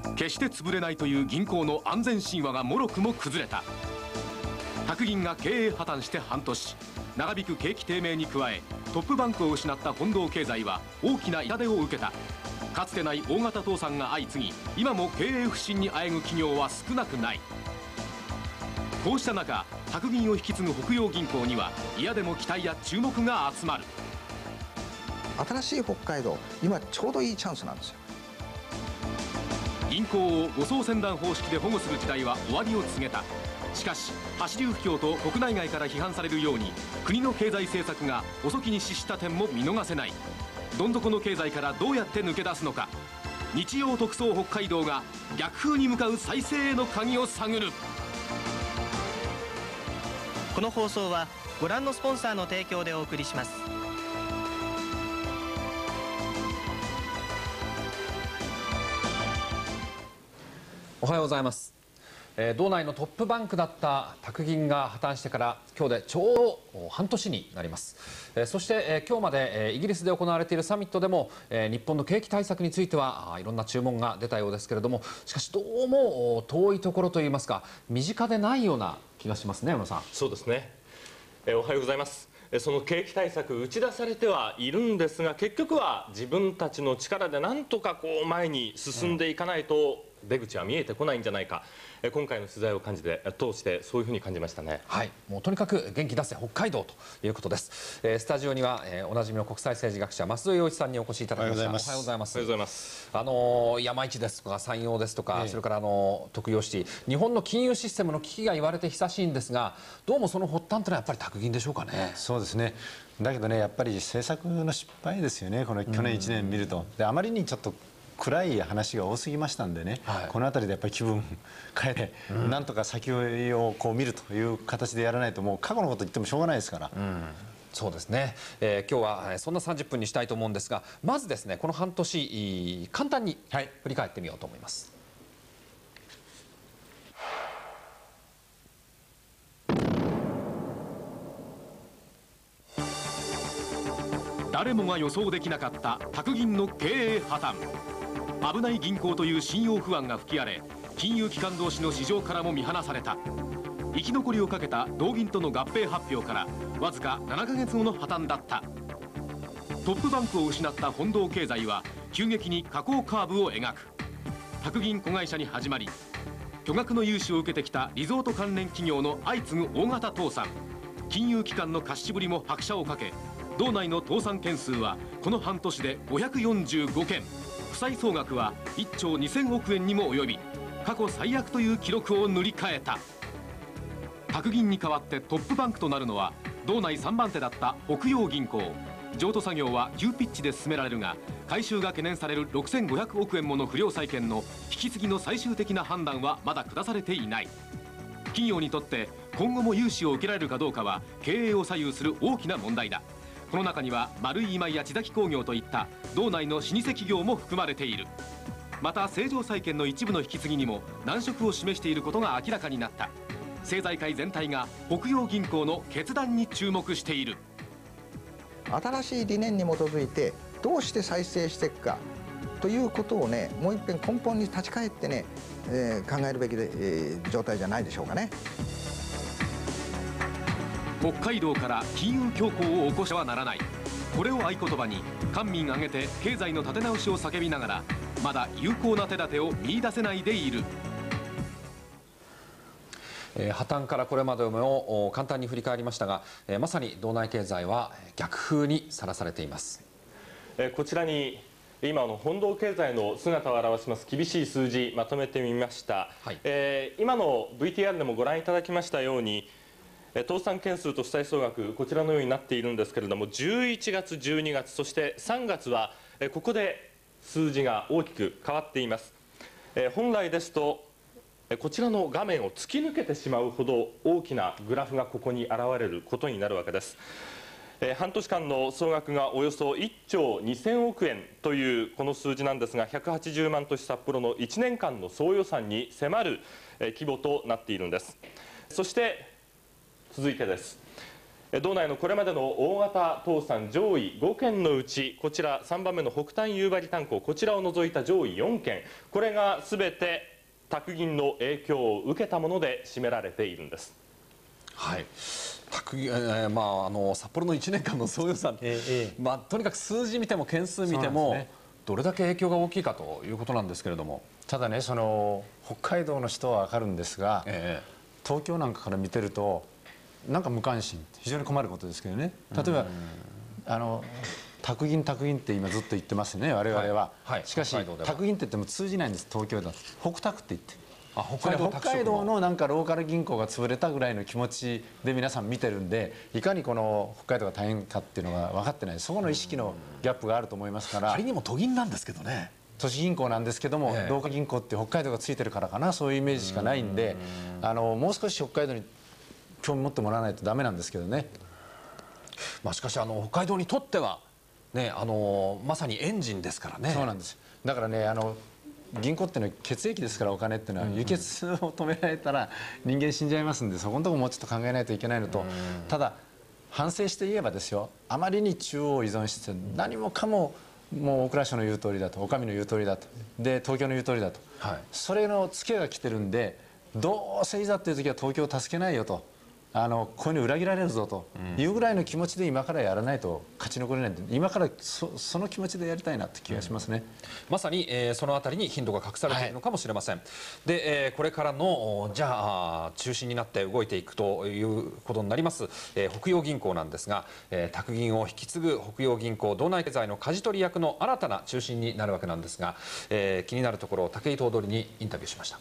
決して潰れないという銀行の安全神話がもろくも崩れた。宅銀が経営破綻して半年、長引く景気低迷に加えトップバンクを失った本堂経済は大きな痛手を受けた。かつてない大型倒産が相次ぎ、今も経営不振にあえぐ企業は少なくない。こうした中、宅銀を引き継ぐ北洋銀行には嫌でも期待や注目が集まる。 新しい北海道、今ちょうどいいチャンスなんですよ。 銀行を護送船団方式で保護する時代は終わりを告げた。しかし橋流不況と国内外から批判されるように、国の経済政策が遅きに失した点も見逃せない。どん底の経済からどうやって抜け出すのか。日曜特捜北海道が逆風に向かう再生への鍵を探る。 この放送はご覧のスポンサーの提供でお送りします。 おはようございます。道内のトップバンクだった宅銀が破綻してから今日でちょうど半年になります。そして今日までイギリスで行われているサミットでも日本の景気対策についてはいろんな注文が出たようですけれども、しかしどうも遠いところといいますか身近でないような気がしますね。山野さん。 そうですね。おはようございます。その景気対策打ち出されてはいるんですが、結局は自分たちの力でなんとか前に進んでいかないと出口は見えてこないんじゃないか。今回の取材を通してそういうふうに感じましたね。 はい、もうとにかく元気出せ北海道ということです。スタジオには、おなじみの国際政治学者増尾洋一さんにお越しいただきました。おはようございます。 おはようございます。 山一ですとか山陽ですとか、それから徳陽シティ、日本の金融システムの危機が言われて久しいんですが、どうもその発端というのはやっぱり宅銀でしょうかね。 そうですね。だけどね、やっぱり政策の失敗ですよね。この去年1年見ると、であまりにちょっと暗い話が多すぎましたんでね、この辺りでやっぱり気分変えて、なんとか先を見るという形でやらないと、もう過去のこと言ってもしょうがないですから。 そうですね、今日はそんな30分にしたいと思うんですが、まずですねこの半年簡単に振り返ってみようと思います。 誰もが予想できなかった宅銀の経営破綻。危ない銀行という信用不安が吹き荒れ、金融機関同士の市場からも見放された。生き残りをかけた同銀との合併発表からわずか7ヶ月後の破綻だった。トップバンクを失った本堂経済は急激に下降カーブを描く。宅銀子会社に始まり、巨額の融資を受けてきたリゾート関連企業の相次ぐ大型倒産、金融機関の貸しぶりも拍車をかけ、道内の倒産件数はこの半年で545件、負債総額は1兆2000億円にも及び、過去最悪という記録を塗り替えた。宅銀に代わってトップバンクとなるのは道内3番手だった北洋銀行。譲渡作業は急ピッチで進められるが、回収が懸念される6500億円もの不良債権の引き継ぎの最終的な判断はまだ下されていない。企業にとって今後も融資を受けられるかどうかは経営を左右する大きな問題だ。この中には丸い今井や千崎工業といった道内の老舗企業も含まれている。また成城債券の一部の引き継ぎにも難色を示していることが明らかになった。政財界全体が北洋銀行の決断に注目している。 新しい理念に基づいてどうして再生していくかということをね、もう一遍根本に立ち返ってね、考えるべき状態じゃないでしょうかね。 北海道から金融恐慌を起こしてはならない。これを合言葉に官民挙げて経済の立て直しを叫びながら、まだ有効な手立てを見出せないでいる。 破綻からこれまでも簡単に振り返りましたが、まさに道内経済は逆風にさらされています。 こちらに今の本堂経済の姿を表します厳しい数字まとめてみました。今の VTR でもご覧いただきましたように、倒産件数と負債総額こちらのようになっているんですけれども、11月、12月そして3月はここで数字が大きく変わっています。本来ですとこちらの画面を突き抜けてしまうほど大きなグラフがここに現れることになるわけです。半年間の総額がおよそ1兆2000億円というこの数字なんですが、180万都市札幌の1年間の総予算に迫る規模となっているんです。そして続いてです。 道内のこれまでの大型倒産上位5件のうち、こちら3番目の北端夕張炭鉱、こちらを除いた上位4件、これがすべて宅銀の影響を受けたもので占められているんです。 はい、札幌の1年間の総予算、とにかく数字見ても件数見ても、どれだけ影響が大きいかということなんですけれども、 ただね、その北海道の人は分かるんですが、東京なんかから見てるとなんか無関心、非常に困ることですけどね。例えば宅銀って今ずっと言ってますね、我々は。しかし宅銀って言っても通じないんです。東京だと北宅って言って、北海道のなんかローカル銀行が潰れたぐらいの気持ちで皆さん見てるんで、いかにこの北海道が大変かっていうのが分かってない、そこの意識のギャップがあると思いますから。 仮にも都銀なんですけどね、 都市銀行なんですけども、ローカル銀行って北海道がついてるからかな、そういうイメージしかないんで、もう少し北海道に興味持ってもらわないとダメなんですけどね。 しかし北海道にとってはね、まさにエンジンですからね。 そうなんです。だからね、銀行っていうのは血液ですから、お金っていうのは輸血を止められたら人間死んじゃいますんで、そこのところもうちょっと考えないといけないのと、ただ反省して言えばですよ、あまりに中央を依存して何もかももう大蔵省の言う通りだと、女将の言う通りだと、で東京の言う通りだと、それのツケが来てるんで、どうせいざっていう時は東京を助けないよと、こういうの裏切られるぞというぐらいの気持ちで今からやらないと勝ち残れないんで、今からその気持ちでやりたいなって気がしますね。 まさに、そのあたりに頻度が隠されているのかもしれません。で、これからのじゃあ中心になって動いていくということになります、北洋銀行なんですが、宅銀を引き継ぐ北洋銀行、道内経済の舵取り役の新たな中心になるわけなんですが、気になるところを武井頭取にインタビューしました。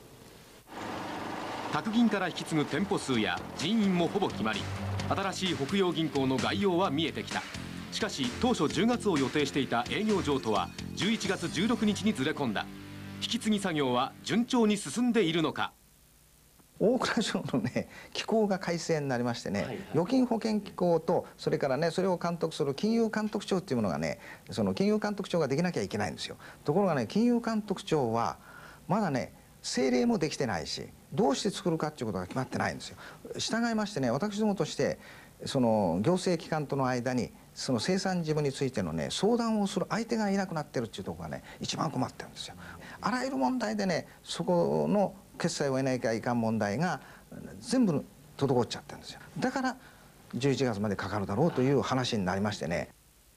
宅銀から引き継ぐ店舗数や人員もほぼ決まり、新しい北洋銀行の概要は見えてきた。しかし当初10月を予定していた営業譲渡は11月16日にずれ込んだ。引き継ぎ作業は順調に進んでいるのか。 大蔵省のね、機構が改正になりましてね、預金保険機構と、それからね、それを監督する金融監督庁っていうものがね、その金融監督庁ができなきゃいけないんですよ。ところがね、金融監督庁はまだね、政令もできてないし、どうして作るかっていうことが決まってないんですよ。従いましてね、私どもとしてその行政機関との間にその生産事務についてのね、相談をする相手がいなくなってるっていうところがね、一番困ってるんですよ。あらゆる問題でね、そこの決済を得ないかいかん問題が全部滞っちゃってるんですよ。だから11月までかかるだろうという話になりましてね。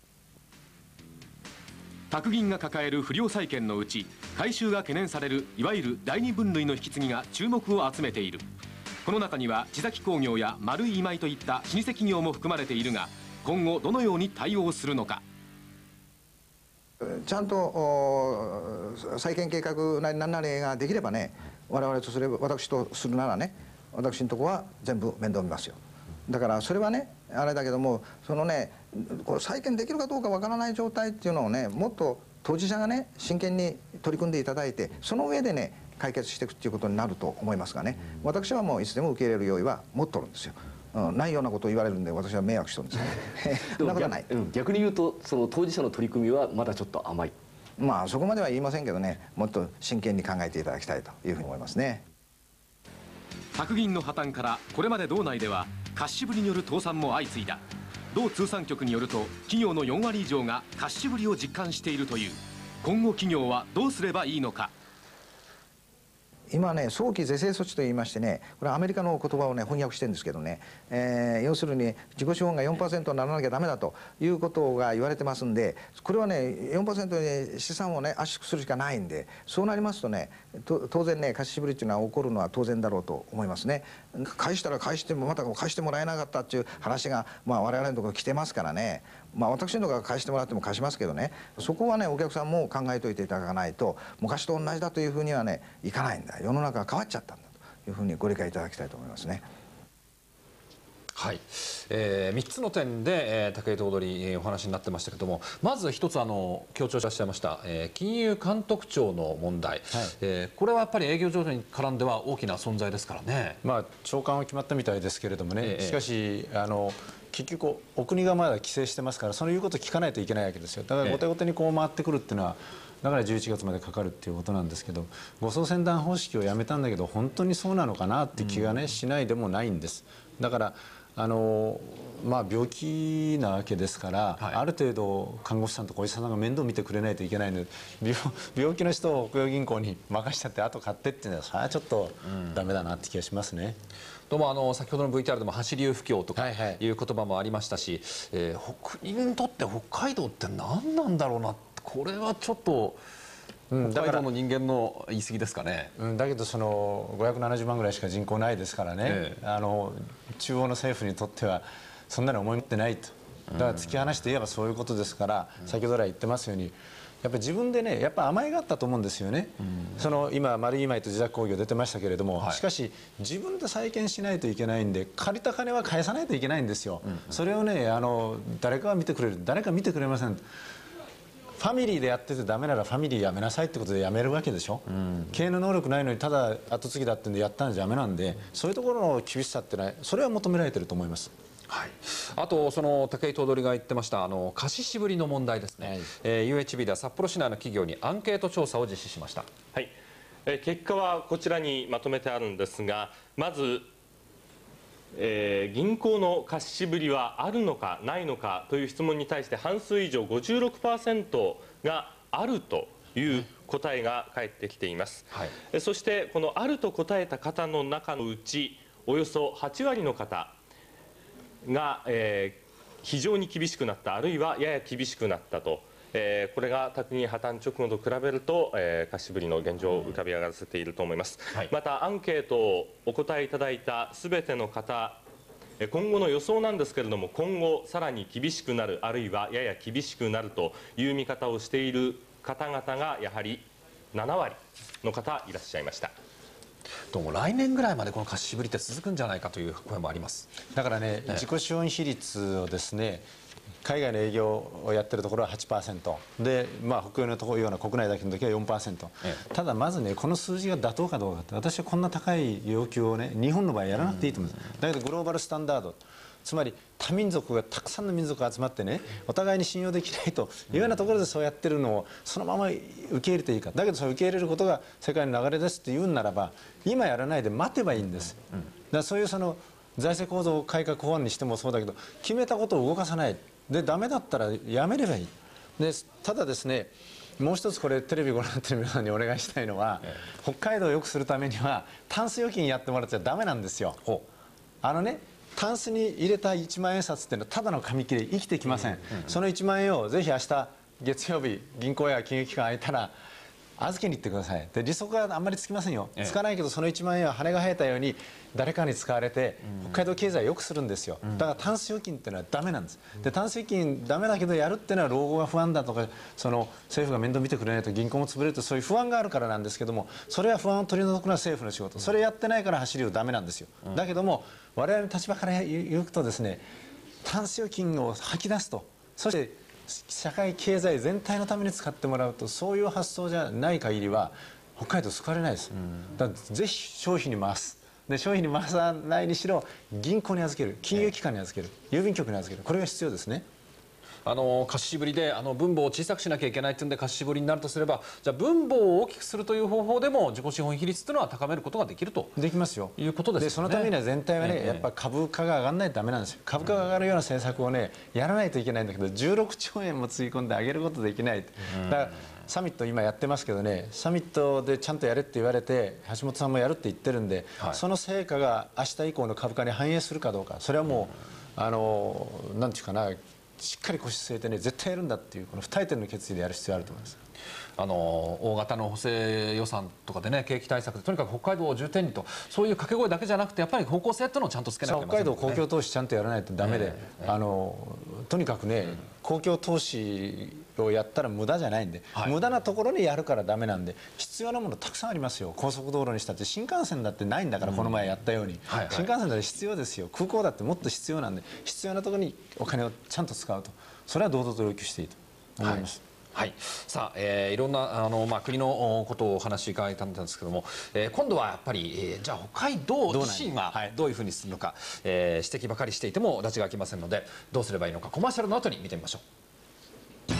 宅銀が抱える不良債権のうち、回収が懸念されるいわゆる第二分類の引き継ぎが注目を集めている。この中には地崎工業や丸井今井といった老舗企業も含まれているが、今後どのように対応するのか。 ちゃんと再建計画なり何なりができればね、我々とすれば、私とするならね、私のとこは全部面倒見ますよ。だからそれはね、あれだけども、そのね、これ再建できるかどうかわからない状態っていうのをね、もっと当事者がね、真剣に取り組んでいただいて、その上でね、解決していくっていうことになると思いますがね、私はもういつでも受け入れる用意は持っとるんですよ。ないようなことを言われるんで、私は迷惑してるんですね。そんなことはない。 逆に言うと、その当事者の取り組みはまだちょっと甘い。 まあそこまでは言いませんけどね、もっと真剣に考えていただきたいというふうに思いますね。 宅銀の破綻からこれまで道内では貸しぶりによる倒産も相次いだ。道通産局によると、企業の4割以上が貸しぶりを実感しているという。今後企業はどうすればいいのか。 今ね、早期是正措置といいましてね、これはアメリカの言葉をね翻訳してるんですけどね、要するに自己資本が 4% にならなきゃダメだということが言われてますんで、これはね 4% に資産をね圧縮するしかないんで、そうなりますとね、当然ね、貸しぶりっていうのは起こるのは当然だろうと思いますね。返したら返してもまた返してもらえなかったっていう話が我々のところ来てますからね。私のところが返してもらっても貸しますけどね、そこはねお客さんも考えておいていただかないと、昔と同じだというふうにはねいかないんだ。世の中が変わっちゃったんだというふうにご理解いただきたいと思いますね。 はい、3つの点で、武井頭取お話になってましたけども、まず一つ強調してらっしゃいました、金融監督庁の問題、これはやっぱり営業譲渡に絡んでは大きな存在ですからね。 長官は決まったみたいですけれどもね、しかし結局お国がまだ規制してますから、その言うことを聞かないといけないわけですよ。だから後手後手にこう回ってくるっていうのは、だから11月までかかるっていうことなんですけど、護送船団方式をやめたんだけど本当にそうなのかなって気がねしないでもないんです。だから病気なわけですから、 はい、 ある程度看護師さんとかお医者さんが面倒見てくれないといけないので、病気の人を北洋銀行に任しちゃって後買ってっていうのはそれはちょっとダメだなって気がしますね。 どうも先ほどの VTR でも橋流不況とかいう言葉もありましたし、国にとって北海道って何なんだろうな、これはちょっと北海道の人間の言い過ぎですかね。 だけどその570万ぐらいしか人口ないですからね、中央の政府にとってはそんなに思い持ってないと。だから突き放して言えばそういうことですから、先ほど来言ってますようにやっぱり自分でね、やっぱ甘えがあったと思うんですよね。その今丸い米と自宅工業出てましたけれども、しかし自分で再建しないといけないんで、借りた金は返さないといけないんですよ。それをね、誰かが見てくれる、誰か見てくれません。ファミリーでやっててダメならファミリーやめなさいってことでやめるわけでしょ。経営の能力ないのにただ後継ぎだってんでやったんじゃダメなんで、そういうところの厳しさってのはそれは求められてると思います。 はい、あとその武井頭取が言ってました貸し渋りの問題ですね、UHB では札幌市内の企業にアンケート調査を実施しました。 はい、結果はこちらにまとめてあるんですが、まず、銀行の貸し渋りはあるのかないのかという質問に対して半数以上 56% があるという答えが返ってきています。はい、そしてこのあると答えた方の中のうちおよそ8割の方が、非常に厳しくなった、あるいはやや厳しくなったと、これが宅銀破綻直後と比べると、貸し渋りの現状を浮かび上がらせていると思います。はい、またアンケートをお答えいただいたすべての方、今後の予想なんですけれども、今後さらに厳しくなる、あるいはやや厳しくなるという見方をしている方々がやはり7割の方いらっしゃいました。 どうも来年ぐらいまでこの貸し渋りって続くんじゃないかという声もあります。 だからね、自己資本比率をですね、海外の営業をやってるところは 8% で、北洋のところような国内だけの時は 4%、ただまずね、この数字が妥当かどうかって、私はこんな高い要求をね、日本の場合やらなくていいと思うんです。だけどグローバルスタンダード、つまり多民族がたくさんの民族が集まってね、お互いに信用できないというようなところでそうやってるのをそのまま受け入れていいか、だけどそれ受け入れることが世界の流れですって言うんならば、今やらないで待てばいいんです。だからそういうその財政構造改革法案にしてもそうだけど、決めたことを動かさないで、ダメだったらやめればいい。でただですね、もう一つこれテレビご覧になっている皆さんにお願いしたいのは、北海道を良くするためにはタンス預金やってもらっちゃダメなんですよ。タンスに入れた1万円札っていうのはただの紙切れ生きてきません。その1万円をぜひ明日月曜日銀行や金融機関空いたら預けに行ってください。で利息はあんまりつきませんよ。つかないけどその1万円は羽が生えたように誰かに使われて北海道経済を良くするんですよ。だからタンス預金っていうのはダメなんです。でタンス預金ダメだけどやるっていうのは老後が不安だとか、その政府が面倒見てくれないと銀行も潰れると、そういう不安があるからなんですけども、それは不安を取り除くのは政府の仕事。それやってないから走りをダメなんですよ。だけども我々の立場から言うとですね、タンス預金を吐き出すと、そして社会経済全体のために使ってもらうと、そういう発想じゃない限りは北海道救われないです。だからぜひ消費に回す。で消費に回さないにしろ銀行に預ける、金融機関に預ける、郵便局に預ける、これが必要ですね。 貸し渋りで分母を小さくしなきゃいけないというんで貸し渋りになるとすれば、じゃあ分母を大きくするという方法でも自己資本比率というのは高めることができるとできますよ。 いうことですよね。 でそのためには全体はね、やっぱ株価が上がらないとダメなんですよ。株価が上がるような政策をねやらないといけないんだけど、16兆円もつぎ込んで上げることできない。だからサミット今やってますけどね、サミットでちゃんとやれって言われて橋本さんもやるって言ってるんで、その成果が明日以降の株価に反映するかどうか、それはもうなんていうかな、しっかり腰据えてね、絶対やるんだっていうこの不退転の決意でやる必要があると思います。 大型の補正予算とかでね、景気対策でとにかく北海道を重点にと、そういう掛け声だけじゃなくてやっぱり方向性っていうのをちゃんとつけなきゃいけませんね。 北海道公共投資ちゃんとやらないとダメで、とにかくね、公共投資をやったら無駄じゃないんで、無駄なところにやるからダメなんで、必要なものたくさんありますよ。高速道路にしたって新幹線だってないんだから、この前やったように、新幹線だって必要ですよ。空港だってもっと必要なんで、必要なところにお金をちゃんと使うと、それは堂々と要求していいと思います。 はい、さあ、いろんな国のことをお話伺いたんですけども、今度はやっぱり、じゃあ北海道自身はどういうふうにするのか、指摘ばかりしていても埒が明きませんので、どうすればいいのかコマーシャルの後に見てみましょう。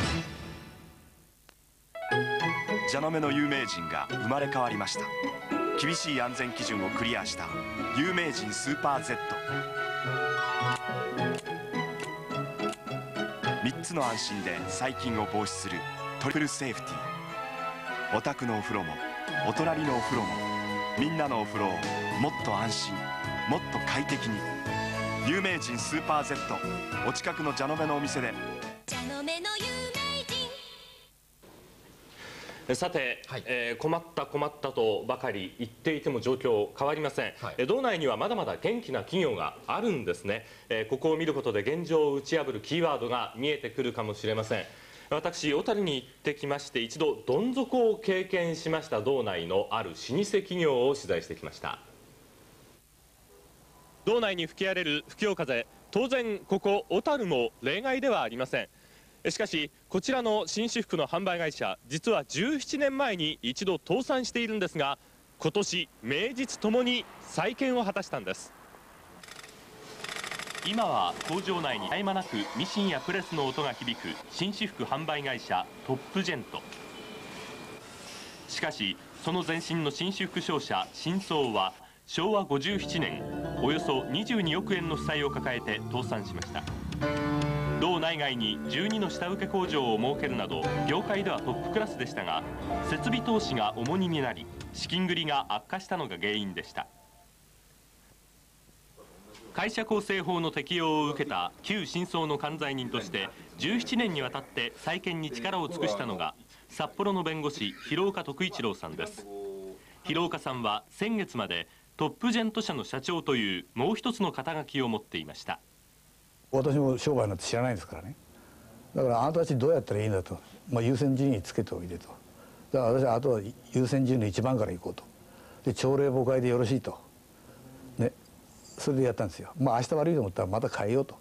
蛇の目の有名人が生まれ変わりました。 厳しい安全基準をクリアした有名人スーパー Z。 3つの安心で細菌を防止するトリプルセーフティー。お宅のお風呂もお隣のお風呂もみんなのお風呂をもっと安心もっと快適に。有名人スーパー Z、 お近くのジャノメのお店で。 ジャノメの有名人。 さて、困った困ったとばかり言っていても状況変わりません、道内にはまだまだ元気な企業があるんですね。ここを見ることで現状を打ち破るキーワードが見えてくるかもしれません。私、小樽に行ってきまして、一度どん底を経験しました道内のある老舗企業を取材してきました。道内に吹き荒れる不況風、当然ここ小樽も例外ではありません。しかしこちらの紳士服の販売会社、実は17年前に一度倒産しているんですが、今年名実ともに再建を果たしたんです。今は工場内に絶え間なくミシンやプレスの音が響く紳士服販売会社トップジェント。しかしその前身の紳士服商社新装は昭和57年およそ22億円の負債を抱えて倒産しました。道内外に12の下請け工場を設けるなど業界ではトップクラスでしたが、設備投資が重荷になり資金繰りが悪化したのが原因でした。会社構成法の適用を受けた旧新装の管財人として17年にわたって再建に力を尽くしたのが札幌の弁護士広岡徳一郎さんです。広岡さんは先月までトップジェント社の社長というもう一つの肩書きを持っていました。 私も商売なんて知らないですからね。だからあなたたちどうやったらいいんだと、優先順位つけておいでと。だから私はあとは優先順位の1番からいこうと。で朝令暮改でよろしいとね、それでやったんですよ。明日悪いと思ったらまた変えようと。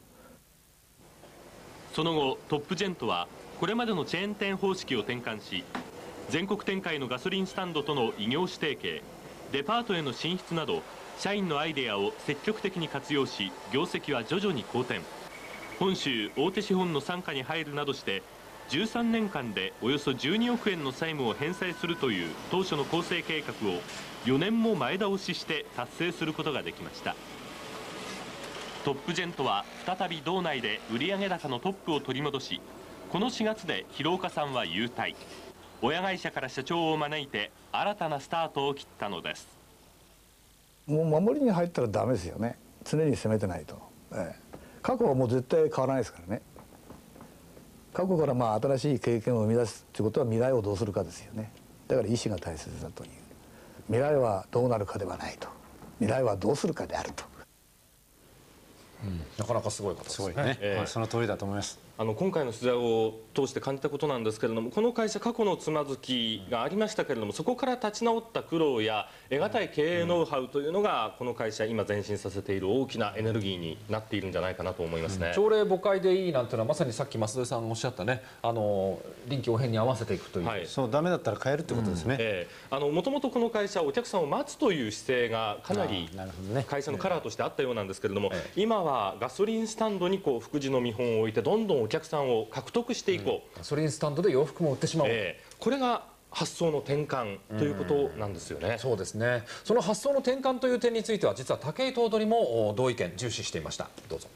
その後トップジェントはこれまでのチェーン店方式を転換し、全国展開のガソリンスタンドとの異業種提携、デパートへの進出など社員のアイデアを積極的に活用し、業績は徐々に好転。本州大手資本の傘下に入るなどして13年間でおよそ12億円の債務を返済するという当初の構成計画を4年も前倒しして達成することができました。トップジェントは再び道内で売上高のトップを取り戻し、この4月で広岡さんは優退。親会社から社長を招いて新たなスタートを切ったのです。 もう守りに入ったらダメですよね。常に攻めてないと、過去はもう絶対変わらないですからね。過去から新しい経験を生み出すということは未来をどうするかですよね。だから意思が大切だという。未来はどうなるかではないと、未来はどうするかであると。 なかなかすごいことですね。 その通りだと思います。 今回の取材を通して感じたことなんですけれども、この会社過去のつまずきがありましたけれども、そこから立ち直った苦労や得難い経営ノウハウというのがこの会社今前進させている大きなエネルギーになっているんじゃないかなと思いますね。 朝令暮改でいいなんていうのはまさにさっき増添さんがおっしゃったね、臨機応変に合わせていくという、 そうダメだったら変えるってことですね。 もともとこの会社お客さんを待つという姿勢がかなり会社のカラーとしてあったようなんですけれども、今はガソリンスタンドに福祉の見本を置いてどんどんお客さんを獲得していこう、 ガソリンスタンドで洋服も売ってしまおう、 これが発想の転換ということなんですよね。 そうですね。その発想の転換という点については実は武井頭取も同意見重視していました。どうぞ。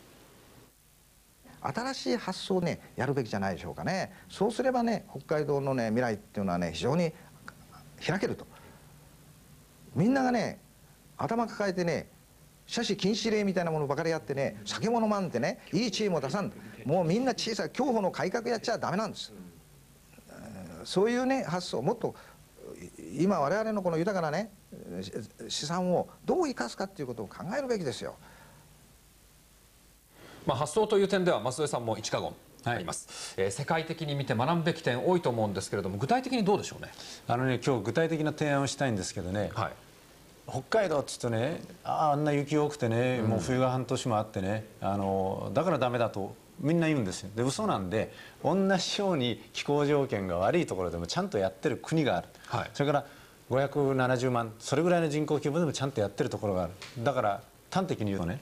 新しい発想をやるべきじゃないでしょうかね。そうすれば北海道の未来っていうのは非常に開けると。みんなが頭抱えて社史禁止令みたいなものばかりやって酒物まんっていいチームを出さん、もうみんな小さい競歩の改革やっちゃダメなんです。そういう発想をもっと今我々のこの豊かな資産をどう生かすかっていうことを考えるべきですよ。 発想という点では増添さんも一過言あります、世界的に見て学ぶべき点多いと思うんですけれども、具体的にどうでしょうね。 今日具体的な提案をしたいんですけどね、北海道っつうとあんな雪多くてもう冬が半年もあってだからダメだとみんな言うんですよ。で嘘なんで、同じように気候条件が悪いところでもちゃんとやってる国がある、それから570万それぐらいの人口規模でもちゃんとやってるところがある。だから端的に言うと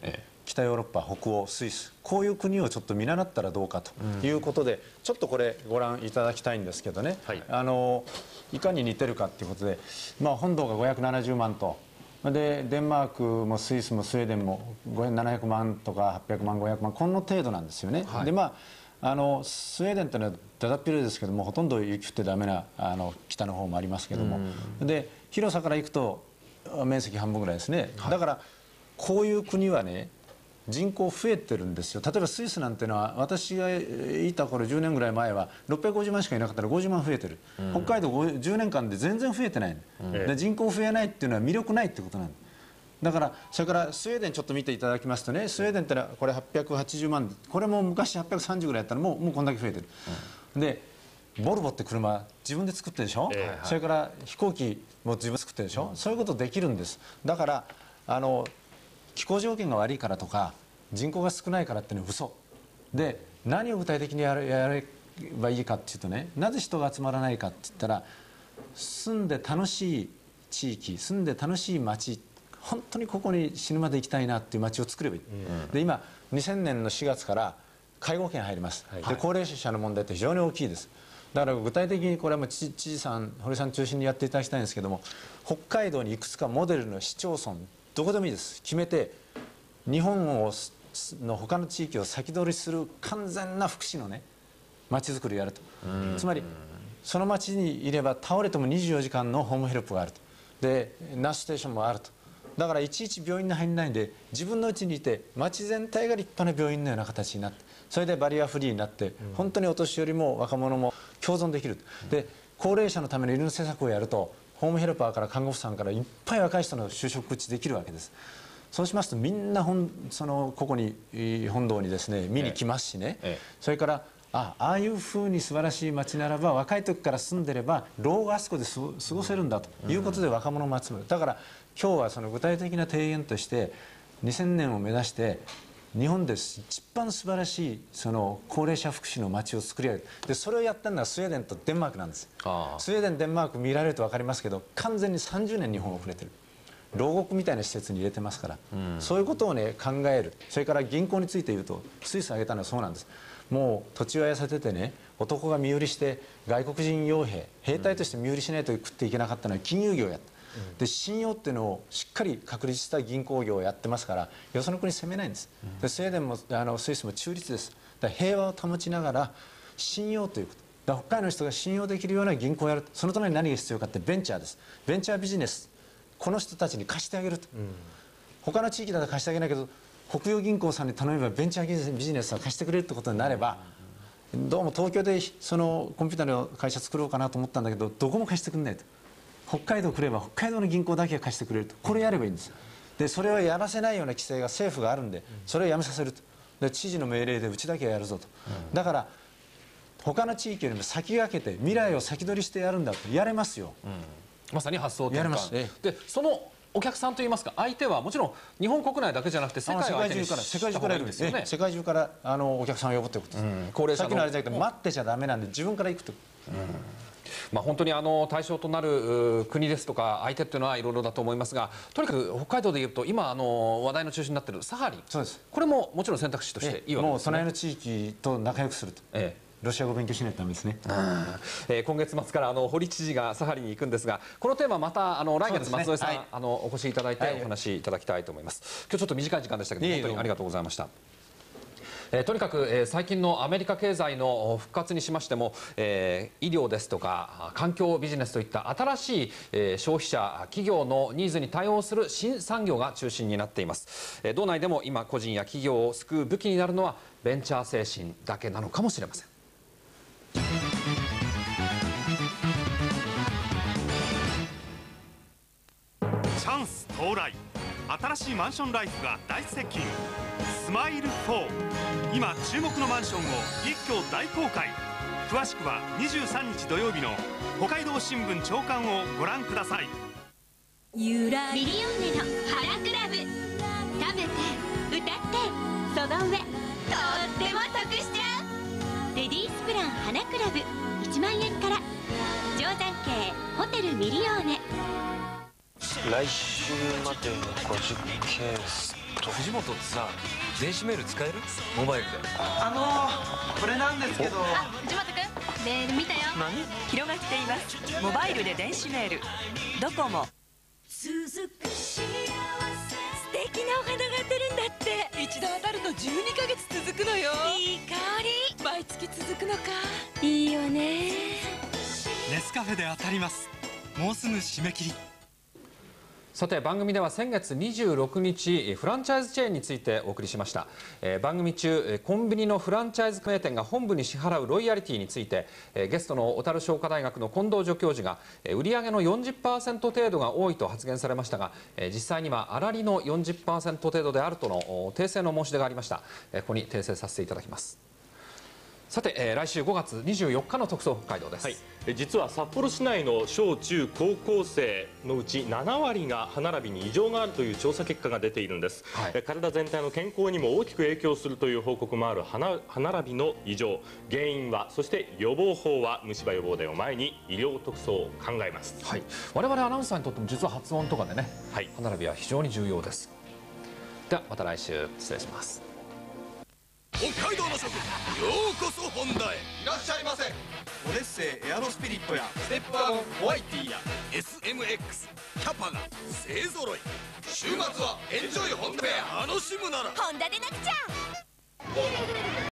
北ヨーロッパ、北欧、スイス、こういう国をちょっと見習ったらどうかということで、ちょっとこれご覧いただきたいんですけどね、いかに似てるかということで、本土が570万と。でデンマークもスイスもスウェーデンも700万とか800万500万この程度なんですよね。でスウェーデンというのはだだっ広いですけども、ほとんど雪降ってダメな北の方もありますけども、で広さからいくと面積半分ぐらいですね。だからこういう国はね、人口増えてるんですよ。例えばスイスなんていうのは、私がいた頃10年ぐらい前は650万しかいなかったら50万増えてる、北海道10年間で全然増えてない、で人口増えないっていうのは魅力ないってことなんだから。それからスウェーデンちょっと見ていただきますとね、スウェーデンってのはこれ880万、これも昔830ぐらいやったらもうこんだけ増えてる、でボルボって車自分で作ってるでしょ、それから飛行機も自分で作ってるでしょ、そういうことできるんです。だから気候条件が悪いからとか人口が少ないからっていうのは嘘で、何を具体的にやればいいかっていうとね、なぜ人が集まらないかって言ったら、住んで楽しい地域、住んで楽しい街、本当にここに死ぬまで行きたいなっていう街を作ればいい、で今2000年の4月から介護権入ります、で高齢者の問題って非常に大きいです。だから具体的にこれは知事さん、堀さん中心にやっていただきたいんですけども、北海道にいくつかモデルの市町村どこでもいいです、決めて日本の他の地域を先取りする完全な福祉のね街づくりをやると。つまりその街にいれば倒れても24時間のホームヘルプがあると、でナースステーションもあると。だからいちいち病院に入らないんで、自分の家にいて街全体が立派な病院のような形になって、それでバリアフリーになって、本当にお年寄りも若者も共存できる。で高齢者のための犬政策をやると、ホームヘルパーから看護婦さんからいっぱい若い人の就職口できるわけです。そうしますとみんなここに本堂にですね見に来ますしね、それからああいうふうに素晴らしい街ならば、若い時から住んでれば老後あそこで過ごせるんだということで若者も集まる。だから今日はその具体的な提言として2000年を目指して日本で一番素晴らしい高齢者福祉の街を作り上げる。でそれをやったのはスウェーデンとデンマークなんです。スウェーデンデンマーク見られると分かりますけど、完全に30年日本遅れてる。牢獄みたいな施設に入れてますから、そういうことをね考える。それから銀行について言うと、スイス挙げたのはそうなんです。もう土地を痩せててね、男が身売りして外国人傭兵、兵隊として身売りしないと食っていけなかったのは金融業をやった。で信用っていうのをしっかり確立した銀行業をやってますから、よその国攻めないんです。でスウェーデンもスイスも中立です。だから平和を保ちながら信用ということ。北海道の人が信用できるような銀行をやる。そのために何が必要かってベンチャーです。ベンチャービジネス、この人たちに貸してあげると。他の地域だと貸してあげないけど、北洋銀行さんに頼めばベンチャービジネスは貸してくれるってことになれば、どうも東京でコンピューターの会社作ろうかなと思ったんだけど、どこも貸してくれないと。北海道来れば北海道の銀行だけが貸してくれると。これやればいいんです。でそれをやらせないような規制が政府があるんで、それをやめさせると。で知事の命令でうちだけはやるぞと。だから他の地域よりも先駆けて未来を先取りしてやるんだと。やれますよ、 まさに発想転換で、そのお客さんといいますか、相手はもちろん日本国内だけじゃなくて世界中からいるんですよね。世界中からお客さんを呼ぶということです。高齢者のさっきのあれだけど待ってちゃダメなんで、自分から行くと。 本当に対象となる国ですとか相手っていうのはいろいろだと思いますが、とにかく北海道でいうと今話題の中心になっているサハリン、そうです。これももちろん選択肢としていいわけですね。もう隣の地域と仲良くすると。ロシア語を勉強しないとダメですね。 今月末から堀知事がサハリンに行くんですが、このテーマまた来月松添さん、お越しいただいてお話しいただきたいと思います。今日ちょっと短い時間でしたけど本当にありがとうございました。とにかく最近のアメリカ経済の復活にしましても、医療ですとか環境ビジネスといった新しい消費者企業のニーズに対応する新産業が中心になっています。道内でも今個人や企業を救う武器になるのはベンチャー精神だけなのかもしれません。 チャンス到来、新しいマンションライフが大接近。スマイル4、今注目のマンションを一挙大公開。詳しくは23日土曜日の北海道新聞朝刊をご覧ください。 ミリオンネの花クラブ、食べて歌ってその上とっても得しちゃう。レディースプラン花クラブ1万円から。定山渓ホテルミリオーネ。 来週までの50ケース藤本ってさ、電子メール使える？モバイルで。 これなんですけど。 藤本君、メール見たよ。 何？ 広がっています。モバイルで電子メール。ドコモ。 素敵なお花が当たるんだって。 一度当たると12ヶ月続くのよ。 いい香り。 毎月続くのか。 いいよね。 ネスカフェで当たります。もうすぐ締め切り。 さて番組では先月26日フランチャイズチェーンについてお送りしました。番組中コンビニのフランチャイズ加盟店が本部に支払うロイヤリティについてゲストの小樽商科大学の近藤助教授が売上の 40% 程度が多いと発言されましたが、実際には粗利の 40% 程度であるとの訂正の申し出がありました。ここに訂正させていただきます。さて、来週5月24日の特捜北海道です。 はい、実は札幌市内の小中高校生のうち7割が歯並びに異常があるという調査結果が出ているんです。はい、体全体の健康にも大きく影響するという報告もある歯並びの異常、原因は、そして予防法は、虫歯予防デーを前に医療特捜を考えます。 はい、我々アナウンサーにとっても実は発音とかでね、はい、歯並びは非常に重要です。ではまた来週、失礼します。 北海道の食、ようこそ本田へ。いらっしゃいませ。オデッセイエアロスピリットやステップワゴンホワイティや SMX キャパが勢ぞろい。週末はエンジョイホンダフェア。楽しむならホンダでなくちゃ。